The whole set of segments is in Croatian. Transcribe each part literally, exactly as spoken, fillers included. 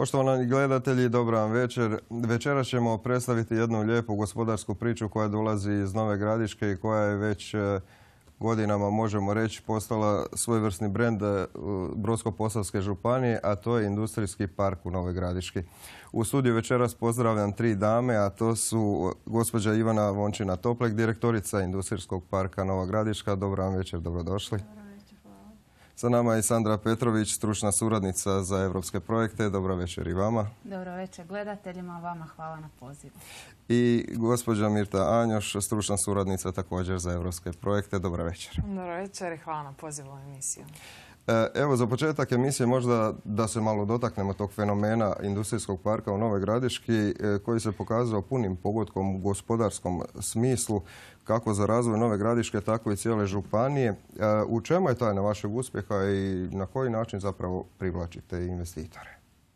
Poštovani gledatelji, dobra vam večer. Večeras ćemo predstaviti jednu lijepu gospodarsku priču koja dolazi iz Nove Gradiške i koja je već godinama, možemo reći, postala svojevrsni brend Brodsko-posavske županije, a to je industrijski park u Novoj Gradiški. U studiju večeras pozdravljam tri dame, a to su gospođa Ivana Vončina-Toplek, direktorica Industrijskog parka Nova Gradiška. Dobra vam večer, dobrodošli. Sa nama je Sandra Petrović, stručna suradnica za evropske projekte. Dobro večer i vama. Dobro večer gledateljima, vama hvala na pozivu. I gospođa Mirta Anjoš, stručna suradnica također za evropske projekte. Dobro večer. Dobro večer i hvala na pozivu u emisiju. Evo, za početak emisije možda da se malo dotaknemo tog fenomena industrijskog parka u Novoj Gradiški koji se pokazao punim pogodkom u gospodarskom smislu kako za razvoj Nove Gradiške, tako i cijele županije. U čemu je tajna vašeg uspjeha i na koji način zapravo privlačite investitore?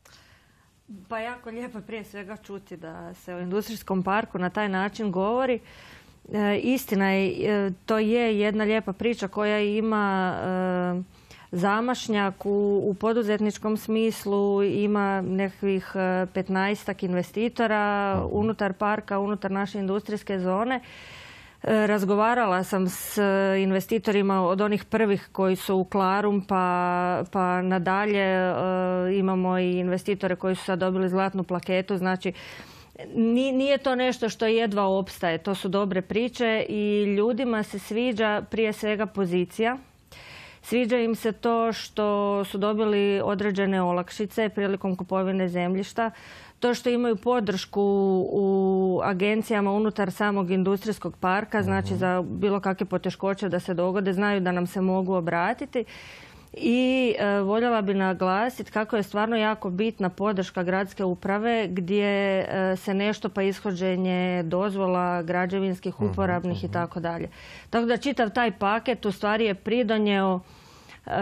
Pa jako lijepo je prije svega čuti da se o industrijskom parku na taj način govori. E, istina je, to je jedna lijepa priča koja ima e, zamašnjak u, u poduzetničkom smislu, ima nekakvih petnaestak investitora unutar parka, unutar naše industrijske zone. Razgovarala sam s investitorima od onih prvih koji su u Klarum pa, pa nadalje. E, imamo i investitore koji su sad dobili zlatnu plaketu. Znači, nije to nešto što jedva opstaje. To su dobre priče i ljudima se sviđa prije svega pozicija. Sviđa im se to što su dobili određene olakšice prilikom kupovine zemljišta. To što imaju podršku u agencijama unutar samog industrijskog parka, znači za bilo kakve poteškoće da se dogode, znaju da nam se mogu obratiti. I e, voljela bi naglasiti kako je stvarno jako bitna podrška gradske uprave gdje e, se nešto pa ishođenje dozvola građevinskih, uporabnih uh-huh, uh-huh. i tako dalje. Tako da čitav taj paket u stvari je pridonjeo e,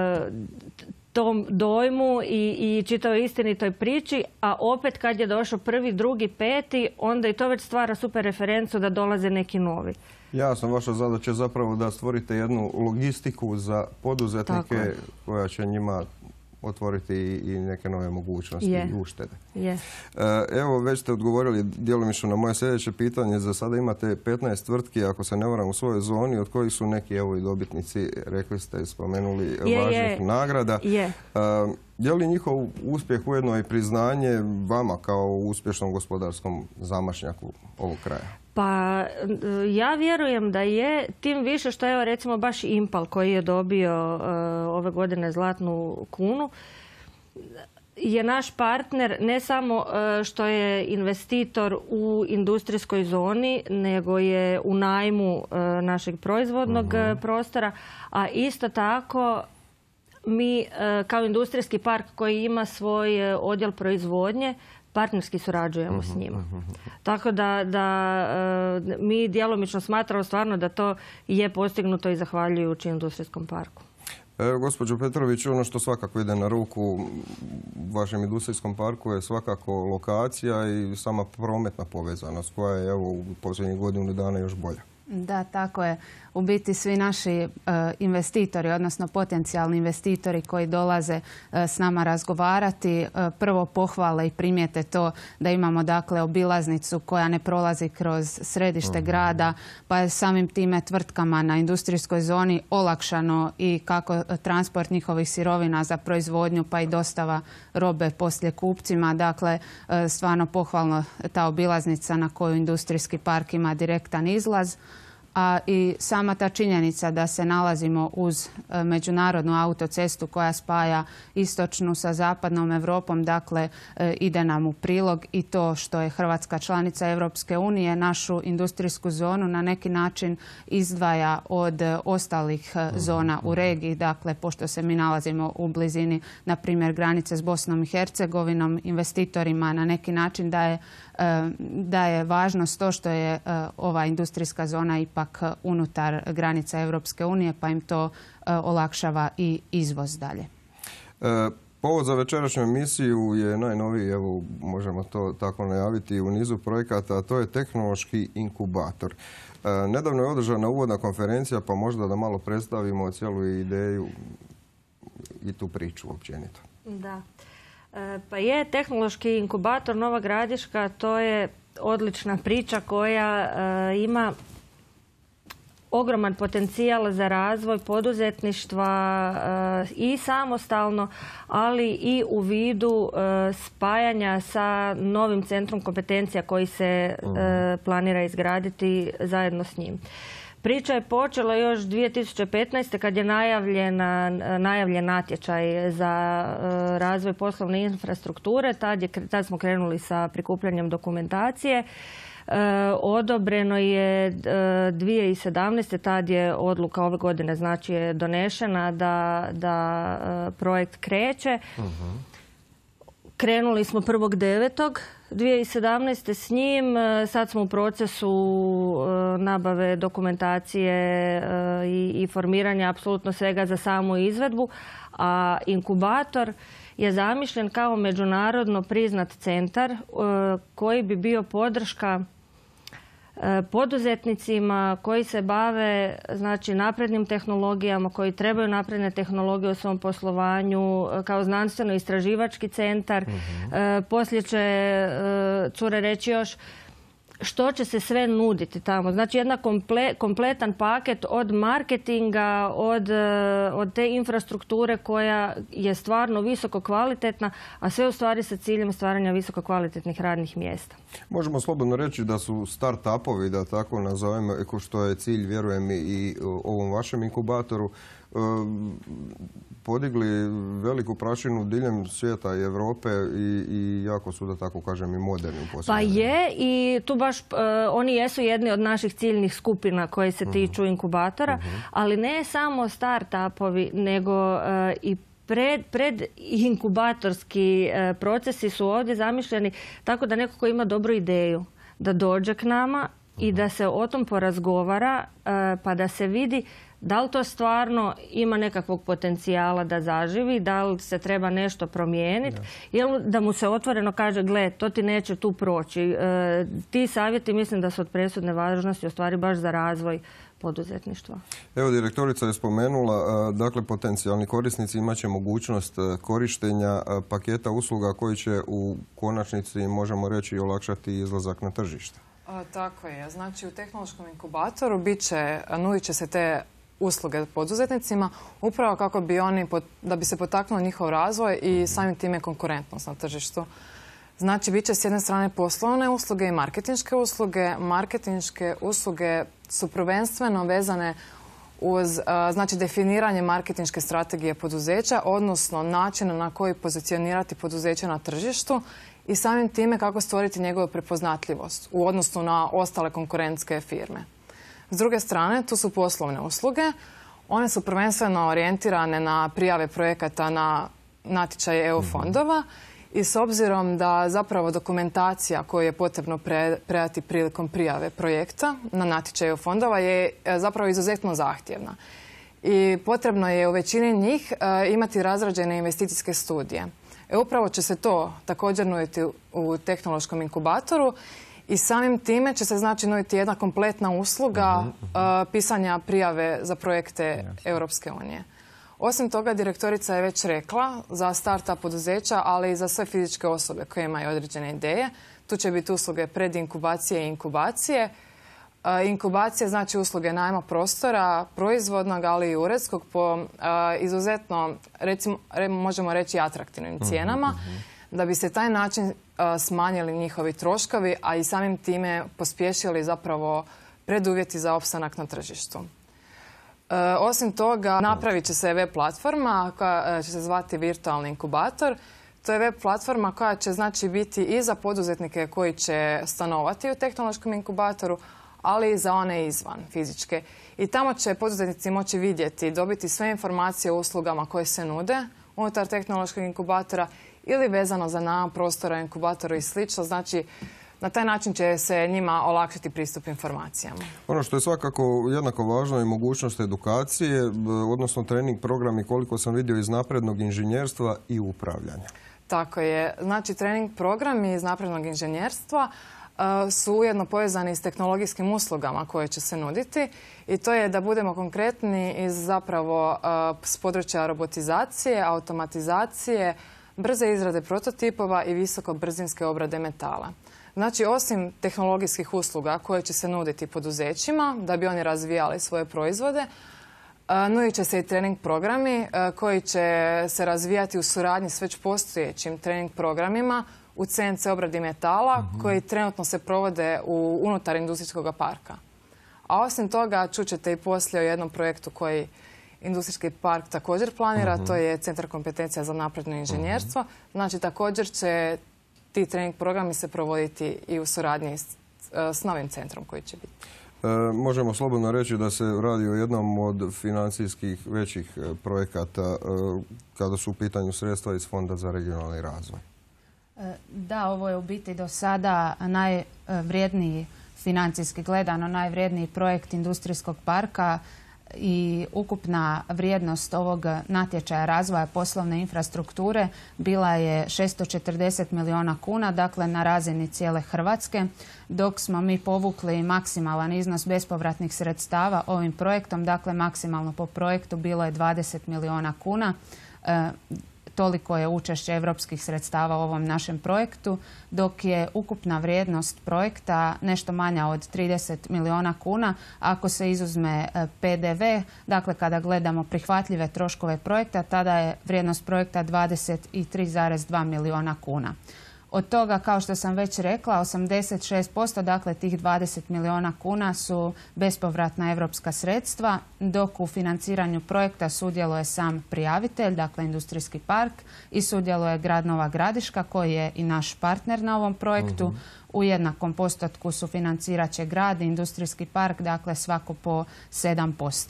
tom dojmu i, i čitavoj istinitoj priči, a opet kad je došao prvi, drugi, peti, onda i to već stvara super referencu da dolaze neki novi. Jasno, vaša zadaća je zapravo da stvorite jednu logistiku za poduzetnike koja će njima otvoriti i neke nove mogućnosti je. i uštede. Je. Evo, već ste odgovorili djelomično na moje sljedeće pitanje. Za sada imate petnaest tvrtki, ako se ne varam, u svojoj zoni, od kojih su neki evo i dobitnici, rekli ste i spomenuli, je, važnih je. nagrada. Je. Je li njihov uspjeh ujedno i priznanje vama kao uspješnom gospodarskom zamašnjaku ovog kraja? Pa ja vjerujem da je, tim više što je recimo baš Impal koji je dobio uh, ove godine zlatnu kunu, je naš partner ne samo uh, što je investitor u industrijskoj zoni, nego je u najmu uh, našeg proizvodnog uh-huh. prostora, a isto tako mi uh, kao industrijski park koji ima svoj uh, odjel proizvodnje, partnerski surađujemo uh-huh, s njima. Uh-huh. Tako da, da e, mi djelomično smatramo stvarno da to je postignuto i zahvaljujući industrijskom parku. E, gospođo Petrović, ono što svakako ide na ruku vašem industrijskom parku je svakako lokacija i sama prometna povezanost koja je evo, u posljednjih godinu dana još bolja. Da, tako je. U biti svi naši uh, investitori, odnosno potencijalni investitori koji dolaze uh, s nama razgovarati, uh, prvo pohvale i primijete to da imamo dakle obilaznicu koja ne prolazi kroz središte uh-huh. grada, pa je samim time tvrtkama na industrijskoj zoni olakšano i kako transport njihovih sirovina za proizvodnju, pa i dostava robe poslije kupcima. Dakle, uh, stvarno pohvalno ta obilaznica na koju industrijski park ima direktan izlaz. A i sama ta činjenica da se nalazimo uz međunarodnu autocestu koja spaja istočnu sa zapadnom Europom, dakle ide nam u prilog i to što je Hrvatska članica Europske unije, našu industrijsku zonu na neki način izdvaja od ostalih zona u regiji. Dakle, pošto se mi nalazimo u blizini, na primjer, granice s Bosnom i Hercegovinom, investitorima na neki način daje da je važnost to što je ova industrijska zona ipak unutar granica Europske unije, pa im to olakšava i izvoz dalje. E, povod za večerašnju emisiju je najnoviji, evo možemo to tako najaviti, u nizu projekata, a to je tehnološki inkubator. E, nedavno je održana uvodna konferencija, pa možda da malo predstavimo cijelu ideju i tu priču općenito. Da. Pa je, tehnološki inkubator Nova Gradiška, to je odlična priča koja ima ogroman potencijal za razvoj poduzetništva i samostalno, ali i u vidu spajanja sa novim centrom kompetencija koji se planira izgraditi zajedno s njim. Priča je počela još dvije tisuće petnaeste. kad je najavljen natječaj za razvoj poslovne infrastrukture. Tad, je, tad smo krenuli sa prikupljanjem dokumentacije. Odobreno je dvije tisuće sedamnaeste. Tad je odluka ove godine znači je donešena da, da projekt kreće. Uh-huh. Krenuli smo prvog devetog dvije tisuće sedamnaeste s njim. Sad smo u procesu nabave dokumentacije i, i formiranja apsolutno svega za samu izvedbu. A inkubator je zamišljen kao međunarodno priznat centar koji bi bio podrška poduzetnicima koji se bave znači, naprednim tehnologijama, koji trebaju napredne tehnologije u svom poslovanju, kao znanstveno-istraživački centar. Uh-huh. Poslije će cure reći još što će se sve nuditi tamo. Znači jedna komple, kompletan paket od marketinga, od, od te infrastrukture koja je stvarno visoko kvalitetna, a sve u stvari sa ciljem stvaranja visoko kvalitetnih radnih mjesta. Možemo slobodno reći da su start-upovi, da tako nazovemo, što je cilj, vjerujem, i ovom vašem inkubatoru, podigli veliku prašinu diljem svijeta i Europe i, i jako su, da tako kažem, i moderni u posljednje. Pa je, i tu baš uh, oni jesu jedni od naših ciljnih skupina koje se tiču uh-huh. inkubatora, uh-huh. ali ne samo start-upovi, nego uh, i Pred, pred inkubatorski e, procesi su ovdje zamišljeni tako da neko ko ima dobru ideju da dođe k nama i da se o tom porazgovara e, pa da se vidi da li to stvarno ima nekakvog potencijala da zaživi, da li se treba nešto promijeniti, ili da mu se otvoreno kaže gle, to ti neće tu proći. E, ti savjeti mislim da su od presudne važnosti u stvari baš za razvoj poduzetništva. Evo, direktorica je spomenula, dakle, potencijalni korisnici imat će mogućnost korištenja paketa usluga koji će u konačnici, možemo reći, olakšati izlazak na tržište. A, tako je. Znači, u tehnološkom inkubatoru bit će, nudit će se te usluge poduzetnicima upravo kako bi oni, da bi se potaknuo njihov razvoj i samim time konkurentnost na tržištu. Znači, bit će s jedne strane poslovne usluge i marketinške usluge. Marketinške usluge su prvenstveno vezane uz znači, definiranje marketinške strategije poduzeća, odnosno načina na koji pozicionirati poduzeće na tržištu i samim time kako stvoriti njegovu prepoznatljivost u odnosu na ostale konkurentske firme. S druge strane, tu su poslovne usluge. One su prvenstveno orijentirane na prijave projekata na natječaje E U fondova. I s obzirom da zapravo dokumentacija koju je potrebno predati prilikom prijave projekta na natječaju fondova je zapravo izuzetno zahtjevna. I potrebno je u većini njih imati razrađene investicijske studije. E upravo će se to također nuditi u tehnološkom inkubatoru i samim time će se znači nuditi jedna kompletna usluga uh-huh, uh-huh. pisanja prijave za projekte yes. Europske unije. Osim toga, direktorica je već rekla za start-up poduzeća, ali i za sve fizičke osobe koje imaju određene ideje. Tu će biti usluge predinkubacije i inkubacije. Inkubacija znači usluge najma prostora, proizvodnog, ali i uredskog po izuzetno, recimo, možemo reći, atraktivnim cijenama, uh-huh. da bi se taj način smanjili njihovi troškovi, a i samim time pospješili zapravo preduvjeti za opstanak na tržištu. E, osim toga, napravit će se web platforma koja će se zvati Virtualni inkubator. To je web platforma koja će znači biti i za poduzetnike koji će stanovati u tehnološkom inkubatoru, ali i za one izvan fizičke. I tamo će poduzetnici moći vidjeti, dobiti sve informacije o uslugama koje se nude unutar tehnološkog inkubatora ili vezano za najam prostora, inkubatora i slično. Znači, na taj način će se njima olakšati pristup informacijama. Ono što je svakako jednako važno je mogućnost edukacije, odnosno trening programi, koliko sam vidio, iz naprednog inženjerstva i upravljanja. Tako je. Znači, trening programi iz naprednog inženjerstva uh, su ujedno povezani s tehnologijskim uslugama koje će se nuditi. I to je, da budemo konkretni, iz zapravo uh, s područja robotizacije, automatizacije, brze izrade prototipova i visokobrzinske obrade metala. Znači, osim tehnologijskih usluga koje će se nuditi poduzećima da bi oni razvijali svoje proizvode, nudit će se i trening programi koji će se razvijati u suradnji s već postojećim trening programima u C N C obradi metala koji trenutno se provode u unutar industrijskog parka. A osim toga, čućete i poslije o jednom projektu koji industrijski park također planira, to je Centar kompetencija za napredno inženjerstvo. Znači, također će ti trening programi se provoditi i u suradnji s, s novim centrom koji će biti. E, možemo slobodno reći da se radi o jednom od financijskih većih projekata e, kada su u pitanju sredstva iz Fonda za regionalni razvoj. Da, ovo je u biti do sada najvrijedniji, financijski gledano, najvrijedniji projekt industrijskog parka i ukupna vrijednost ovog natječaja razvoja poslovne infrastrukture bila je šesto četrdeset milijuna kuna, dakle na razini cijele Hrvatske, dok smo mi povukli maksimalan iznos bespovratnih sredstava ovim projektom, dakle maksimalno po projektu bilo je dvadeset milijuna kuna. E, Toliko je učešće europskih sredstava u ovom našem projektu, dok je ukupna vrijednost projekta nešto manja od trideset milijuna kuna. Ako se izuzme P D V, dakle kada gledamo prihvatljive troškove projekta, tada je vrijednost projekta dvadeset tri zarez dva milijuna kuna. Od toga, kao što sam već rekla, osamdeset šest posto, dakle tih dvadeset milijuna kuna su bespovratna europska sredstva, dok u financiranju projekta sudjeluje sam prijavitelj, dakle industrijski park, i sudjeluje grad Nova Gradiška koji je i naš partner na ovom projektu. U jednakom postotku sufinancirat će grad i industrijski park, dakle svako po sedam posto.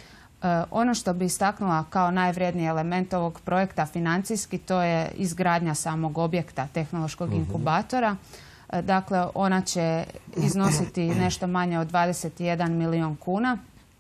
Ono što bi istaknula kao najvrijedniji element ovog projekta financijski, to je izgradnja samog objekta tehnološkog inkubatora. Dakle, ona će iznositi nešto manje od dvadeset jedan milijun kuna.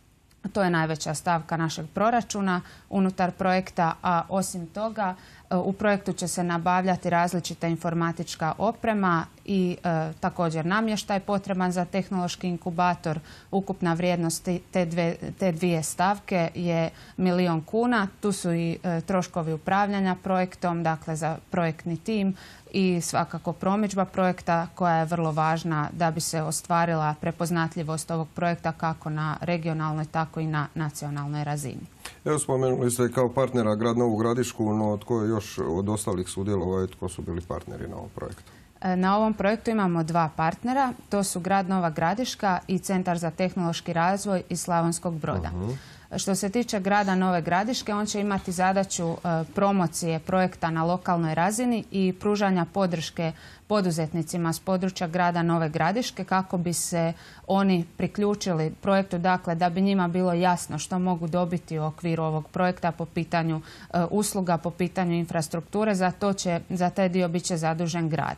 To je najveća stavka našeg proračuna unutar projekta, a osim toga u projektu će se nabavljati različita informatička oprema i e, također namještaj potreban za tehnološki inkubator. Ukupna vrijednost te, dve, te dvije stavke je milijun kuna. Tu su i e, troškovi upravljanja projektom, dakle za projektni tim i svakako promidžba projekta koja je vrlo važna da bi se ostvarila prepoznatljivost ovog projekta kako na regionalnoj, tako i na nacionalnoj razini. Evo, spomenuli ste kao partnera grad Novu Gradišku, no tko je još od ostalih sudjelovao i tko su bili partneri na ovom projektu? Na ovom projektu imamo dva partnera, to su grad Nova Gradiška i Centar za tehnološki razvoj iz Slavonskog Broda. Uh-huh. Što se tiče grada Nove Gradiške, on će imati zadaću e, promocije projekta na lokalnoj razini i pružanja podrške poduzetnicima s područja grada Nove Gradiške kako bi se oni priključili projektu, dakle da bi njima bilo jasno što mogu dobiti u okviru ovog projekta po pitanju e, usluga, po pitanju infrastrukture. Za to će, za taj dio bit će zadužen grad.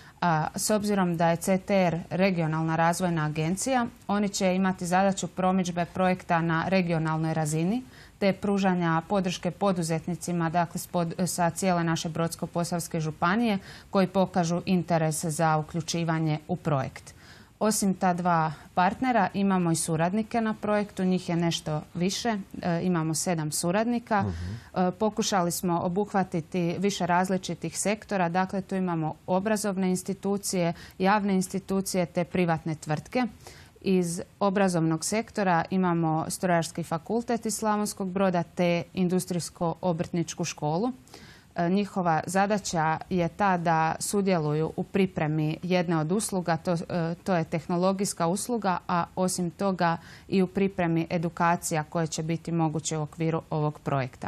A s obzirom da je C T R regionalna razvojna agencija, oni će imati zadaću promidžbe projekta na regionalnoj razini te pružanja podrške poduzetnicima, dakle sa cijele naše Brodsko-posavske županije koji pokažu interes za uključivanje u projekt. Osim ta dva partnera imamo i suradnike na projektu, njih je nešto više, e, imamo sedam suradnika. Uh-huh. E, pokušali smo obuhvatiti više različitih sektora, dakle tu imamo obrazovne institucije, javne institucije te privatne tvrtke. Iz obrazovnog sektora imamo Strojarski fakultet iz Slavonskog Broda te Industrijsko-obrtničku školu. Njihova zadaća je ta da sudjeluju u pripremi jedne od usluga, to, to je tehnologijska usluga, a osim toga i u pripremi edukacija koje će biti moguće u okviru ovog projekta.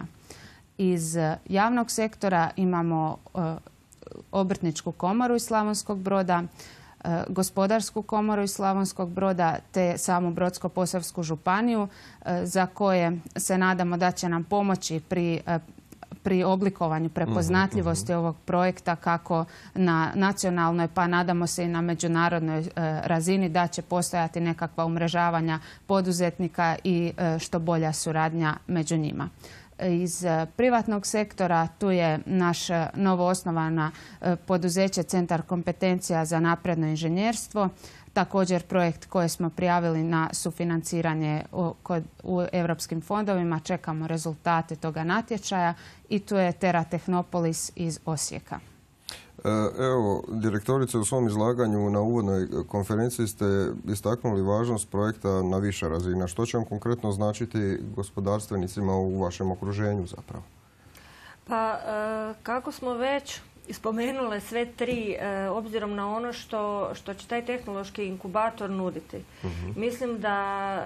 Iz javnog sektora imamo Obrtničku komoru iz Slavonskog Broda, Gospodarsku komoru iz Slavonskog Broda te samu Brodsko-posavsku županiju za koje se nadamo da će nam pomoći pri pri oblikovanju prepoznatljivosti uh-huh. ovog projekta kako na nacionalnoj pa nadamo se i na međunarodnoj e, razini da će postojati nekakva umrežavanja poduzetnika i e, što bolja suradnja među njima. iz privatnog sektora. Tu je naš novo osnovana poduzeće Centar kompetencija za napredno inženjerstvo. Također projekt koji smo prijavili na sufinanciranje u europskim fondovima. Čekamo rezultate toga natječaja. I tu je Terra Technopolis iz Osijeka. Evo, direktorice, u svom izlaganju na uvodnoj konferenciji ste istaknuli važnost projekta na više razina. Što će vam konkretno značiti gospodarstvenicima u vašem okruženju zapravo? Pa, kako smo već spomenule sve tri, obzirom na ono što, što će taj tehnološki inkubator nuditi. Uh-huh. Mislim da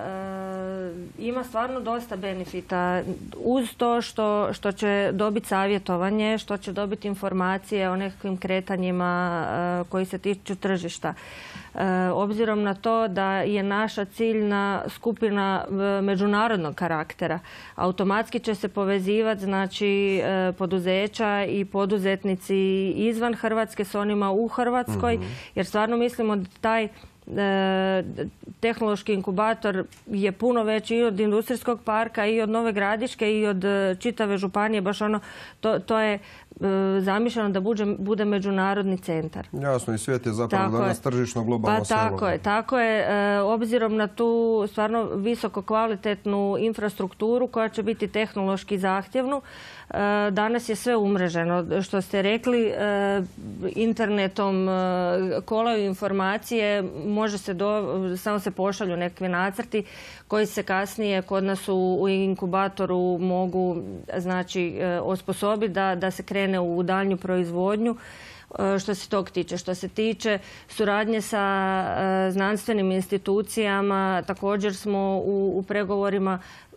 e, ima stvarno dosta benefita uz to što, što će dobiti savjetovanje, što će dobiti informacije o nekakvim kretanjima e, koji se tiču tržišta. E, obzirom na to da je naša ciljna skupina međunarodnog karaktera, automatski će se povezivati znači, e, poduzeća i poduzetnici izvan Hrvatske s onima u Hrvatskoj, mm-hmm. jer stvarno mislimo da taj e, tehnološki inkubator je puno veći i od industrijskog parka i od Nove Gradiške i od e, čitave županije. Baš ono, to, to je e, zamišljeno da bude, bude međunarodni centar. Jasno, i svijet je zapravo tako danas je. Tržišno globalno pa, selo. Tako je, tako je. E, obzirom na tu stvarno visoko kvalitetnu infrastrukturu koja će biti tehnološki zahtjevnu, danas je sve umreženo. Što ste rekli, internetom kolaju informacije, može se do, samo se pošalju nekakvi nacrti koji se kasnije kod nas u, u inkubatoru mogu znači, osposobiti da, da se krene u daljnju proizvodnju. Što se tog tiče. Što se tiče suradnje sa znanstvenim institucijama, također smo u, u pregovorima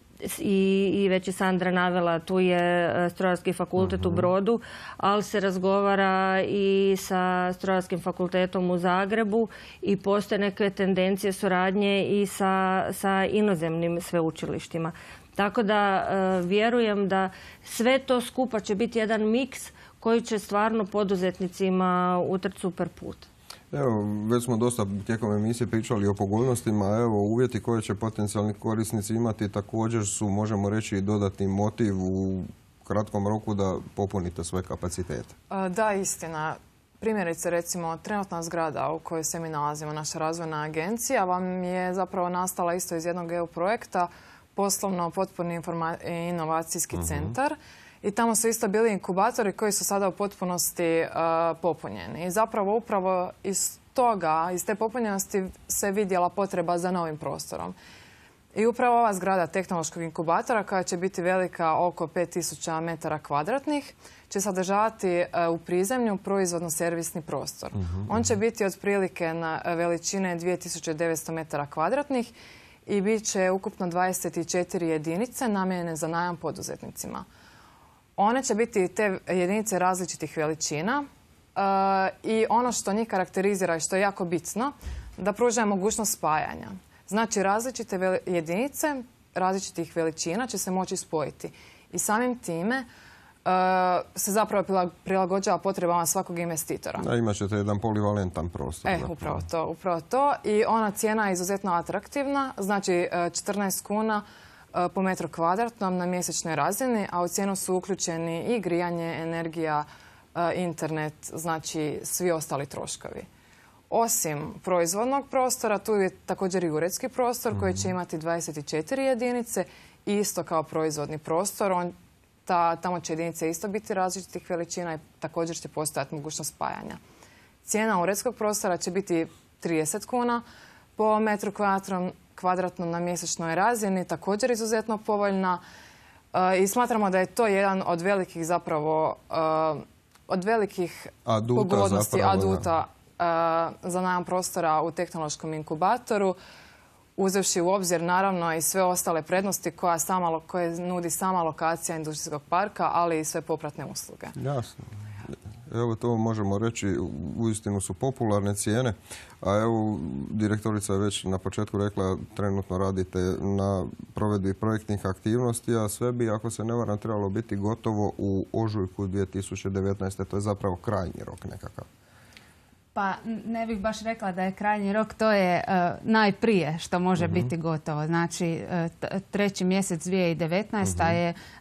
I, i već je Sandra navela, tu je Strojarski fakultet uh-huh. u Brodu, ali se razgovara i sa Strojarskim fakultetom u Zagrebu i postoje neke tendencije suradnje i sa, sa inozemnim sveučilištima. Tako da e, vjerujem da sve to skupa će biti jedan miks koji će stvarno poduzetnicima utrti super put. Evo, već smo dosta tijekom emisije pričali o pogodnostima. Evo, uvjeti koje će potencijalni korisnici imati također su, možemo reći, dodatni motiv u kratkom roku da popunite sve kapacitete. Da, istina. Primjerice, recimo, trenutna zgrada u kojoj se mi nalazimo, naša razvojna agencija, vam je zapravo nastala isto iz jednog E U projekta, poslovno potporni inovacijski uh-huh. centar. I tamo su isto bili inkubatori koji su sada u potpunosti uh, popunjeni. I zapravo upravo iz toga, iz te popunjenosti se vidjela potreba za novim prostorom. I upravo ova zgrada tehnološkog inkubatora, koja će biti velika oko pet tisuća metara kvadratnih, će sadržavati uh, u prizemlju proizvodno-servisni prostor. Uh-huh. On će biti otprilike na veličine dvije tisuće devetsto metara kvadratnih i bit će ukupno dvadeset četiri jedinice namijenjene za najam poduzetnicima. One će biti te jedinice različitih veličina uh, i ono što njih karakterizira i što je jako bitno, da pružaju mogućnost spajanja. Znači, različite jedinice različitih veličina će se moći spojiti. I samim time uh, se zapravo prilagođava potrebama svakog investitora. Da, imat ćete jedan polivalentan prostor. E, upravo to, upravo to. I ona cijena je izuzetno atraktivna, znači četrnaest kuna po metru kvadratnom na mjesečnoj razini, a u cijenu su uključeni i grijanje, energija, internet, znači svi ostali troškovi. Osim proizvodnog prostora, tu je također i uredski prostor koji će imati dvadeset četiri jedinice, isto kao proizvodni prostor. On, ta, tamo će jedinice isto biti različitih veličina i također će postojati mogućnost spajanja. Cijena uredskog prostora će biti trideset kuna po metru kvadratnom, kvadratnom na mjesečnoj razini, također izuzetno povoljna. E, I smatramo da je to jedan od velikih zapravo e, od velikih aduta, pogodnosti, zapravo, aduta e, za najam prostora u tehnološkom inkubatoru, uzevši u obzir naravno i sve ostale prednosti koja sama, koje nudi sama lokacija industrijskog parka, ali i sve popratne usluge. Jasno. Evo, to možemo reći, uistinu su popularne cijene, a evo, direktorica je već na početku rekla, trenutno radite na provedbi projektnih aktivnosti, a sve bi, ako se ne varam, trebalo biti gotovo u ožujku dvije tisuće devetnaeste. To je zapravo krajnji rok nekakav. Pa ne bih baš rekla da je krajnji rok, to je uh, najprije što može uh-huh. biti gotovo. Znači, uh, treći mjesec dvije tisuće devetnaeste uh-huh. je uh,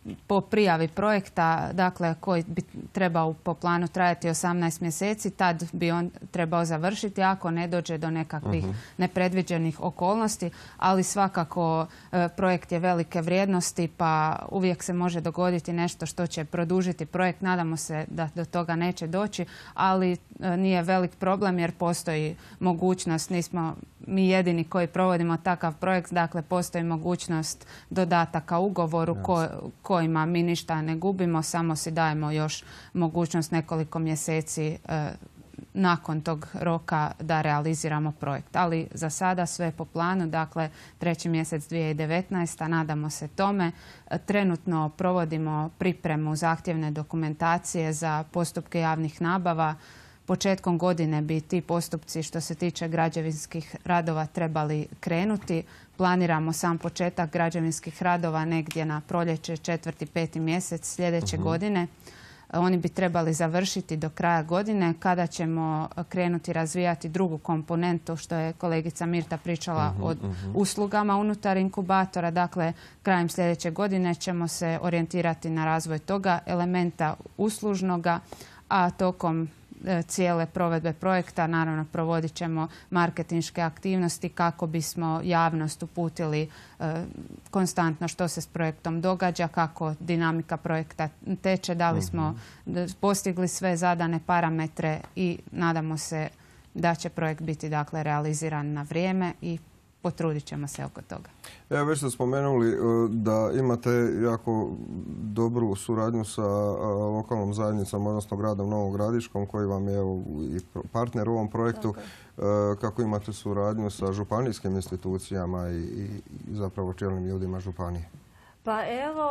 po prijavi projekta, dakle koji bi trebao po planu trajati osamnaest mjeseci, tad bi on trebao završiti ako ne dođe do nekakvih uh-huh. nepredviđenih okolnosti, ali svakako e, projekt je velike vrijednosti pa uvijek se može dogoditi nešto što će produžiti projekt. Nadamo se da do toga neće doći, ali e, nije velik problem jer postoji mogućnost, nismo mi jedini koji provodimo takav projekt, dakle postoji mogućnost dodataka ugovoru ko, kojima mi ništa ne gubimo, samo si dajemo još mogućnost nekoliko mjeseci e, nakon tog roka da realiziramo projekt. Ali za sada sve po planu, dakle treći mjesec dvije tisuće devetnaeste. Nadamo se tome. Trenutno provodimo pripremu zahtjevne dokumentacije za postupke javnih nabava. Početkom godine bi ti postupci što se tiče građevinskih radova trebali krenuti. Planiramo sam početak građevinskih radova negdje na proljeće, četvrti, peti mjesec sljedeće uh-huh. godine. Oni bi trebali završiti do kraja godine kada ćemo krenuti razvijati drugu komponentu što je kolegica Mirta pričala uh-huh, o uh-huh. uslugama unutar inkubatora. Dakle, krajem sljedeće godine ćemo se orijentirati na razvoj toga elementa uslužnoga, a tokom cijele provedbe projekta naravno provodit ćemo marketinške aktivnosti kako bismo javnost uputili e, konstantno što se s projektom događa, kako dinamika projekta teče, da li smo postigli sve zadane parametre i nadamo se da će projekt biti dakle realiziran na vrijeme i potrudit ćemo se oko toga. Evo, već ste spomenuli da imate jako dobru suradnju sa lokalnom zajednicom, odnosno gradom Novom Gradiškom, koji vam je i partner u ovom projektu. Okay. Kako imate suradnju sa županijskim institucijama i, i zapravo čelnim ljudima županije? Pa evo,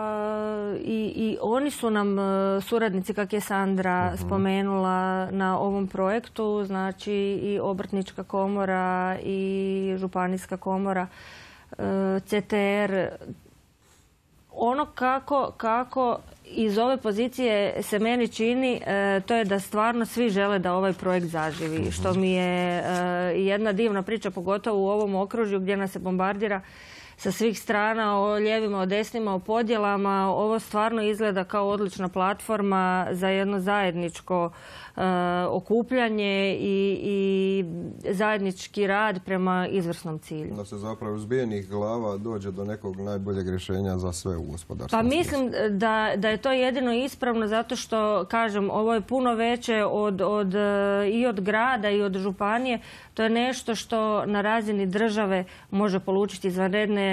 uh, i, i oni su nam uh, suradnici, kak je Sandra uh-huh. spomenula, na ovom projektu, znači i Obrtnička komora i Županijska komora, uh, C T R. Ono kako, kako iz ove pozicije se meni čini, uh, to je da stvarno svi žele da ovaj projekt zaživi, uh-huh. što mi je uh, jedna divna priča, pogotovo u ovom okružju gdje nas se bombardira sa svih strana, o lijevima, o desnima, o podjelama. Ovo stvarno izgleda kao odlična platforma za jedno zajedničko uh, okupljanje i, i zajednički rad prema izvrsnom cilju. Da se zapravo zbijenih glava dođe do nekog najboljeg rješenja za sve u gospodarskom. Pa mislim da, da je to jedino ispravno zato što, kažem, ovo je puno veće od, od, i od grada i od županije. To je nešto što na razini države može polučiti izvanredne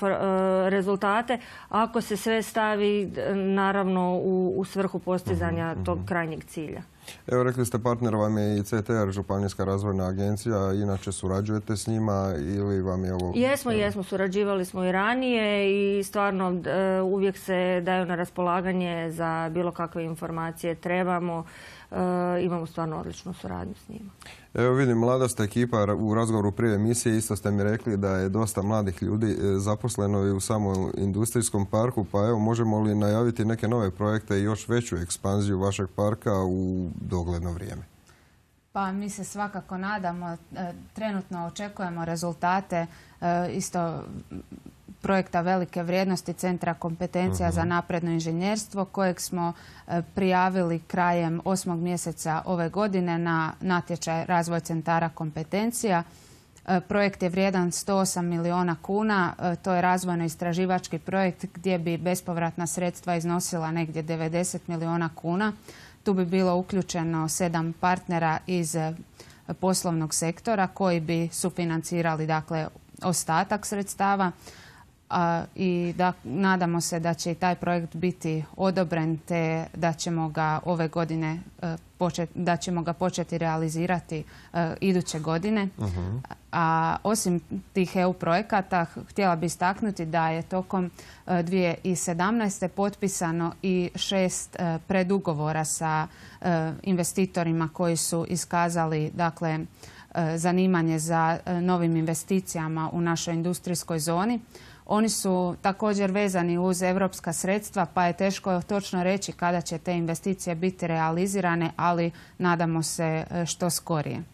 rezultate ako se sve stavi naravno u, u svrhu postizanja uh-huh, tog uh-huh. krajnjeg cilja. Evo, rekli ste partner vam je i C T R, Županijska razvojna agencija. Inače surađujete s njima ili vam je ovo... Jesmo, jesmo. Surađivali smo i ranije i stvarno uh, uvijek se daju na raspolaganje za bilo kakve informacije. Trebamo, uh, imamo stvarno odličnu suradnju s njima. Evo vidim, mlada ste ekipa, u razgovoru prije emisije isto ste mi rekli da je dosta mladih ljudi zaposleno i u samom industrijskom parku, pa evo možemo li najaviti neke nove projekte i još veću ekspanziju vašeg parka u dogledno vrijeme? Pa mi se svakako nadamo, trenutno očekujemo rezultate isto projekta velike vrijednosti Centra kompetencija uh-huh. za napredno inženjerstvo kojeg smo prijavili krajem osmog mjeseca ove godine na natječaj razvoj centara kompetencija. Projekt je vrijedan sto osam milijuna kuna. To je razvojno-istraživački projekt gdje bi bespovratna sredstva iznosila negdje devedeset milijuna kuna. Tu bi bilo uključeno sedam partnera iz poslovnog sektora koji bi sufinancirali dakle, ostatak sredstava. A, i da, nadamo se da će i taj projekt biti odobren te da ćemo ga ove godine e, počet, da ćemo ga početi realizirati e, iduće godine. Uh-huh. A osim tih E U projekata htjela bih istaknuti da je tokom e, dvije tisuće sedamnaeste. potpisano i šest e, predugovora sa e, investitorima koji su iskazali dakle e, zanimanje za e, novim investicijama u našoj industrijskoj zoni. Oni su također vezani uz europska sredstva, pa je teško točno reći kada će te investicije biti realizirane, ali nadamo se što skorije.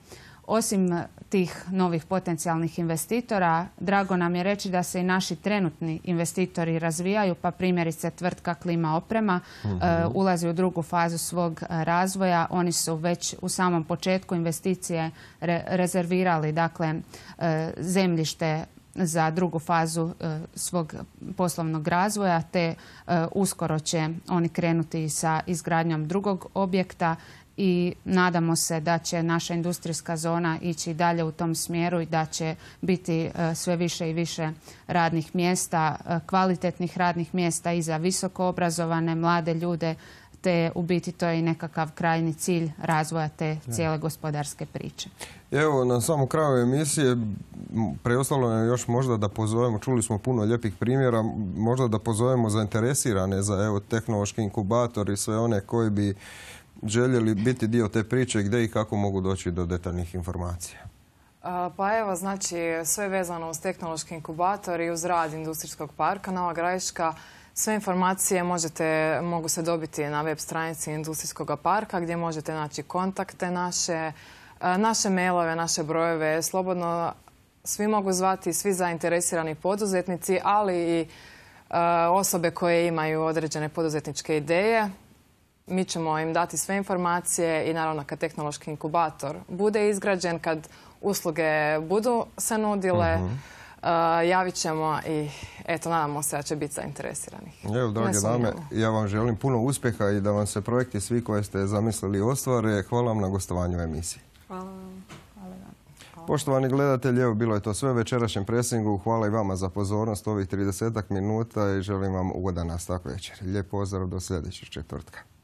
Osim tih novih potencijalnih investitora, drago nam je reći da se i naši trenutni investitori razvijaju, pa primjerice tvrtka Klima oprema uh, ulazi u drugu fazu svog razvoja. Oni su već u samom početku investicije re- rezervirali dakle, uh, zemljište za drugu fazu uh, svog poslovnog razvoja, te uh, uskoro će oni krenuti sa izgradnjom drugog objekta i nadamo se da će naša industrijska zona ići dalje u tom smjeru i da će biti uh, sve više i više radnih mjesta, uh, kvalitetnih radnih mjesta i za visoko obrazovane mlade ljude, te u biti to je i nekakav krajnji cilj razvoja te cijele gospodarske priče. Evo, na samom kraju emisije preostalo je još možda da pozovemo, čuli smo puno lijepih primjera, možda da pozovemo zainteresirane za evo, tehnološki inkubator i sve one koji bi željeli biti dio te priče, gdje i kako mogu doći do detaljnih informacija. Pa evo, znači, sve vezano uz tehnološki inkubator i uz rad Industrijskog parka Nova Gradiška. Sve informacije možete, mogu se dobiti na web stranici Industrijskog parka gdje možete naći kontakte naše, naše mailove, naše brojeve. Slobodno svi mogu zvati, svi zainteresirani poduzetnici, ali i osobe koje imaju određene poduzetničke ideje. Mi ćemo im dati sve informacije i naravno kad tehnološki inkubator bude izgrađen, kad usluge budu se nudile, uh-huh. uh, javit ćemo i eto, nadamo se da će biti zainteresiranih. Evo, drage dame, ja vam želim puno uspjeha i da vam se projekti svi koje ste zamislili ostvare. Hvala vam na gostovanju u emisiji. Hvala vam. Poštovani gledatelji, evo bilo je to sve u večerašnjem presingu. Hvala i vama za pozornost ovih tridesetak minuta i želim vam ugodan nastavak večer. Lijep pozdrav do sljedećeg četvrtka.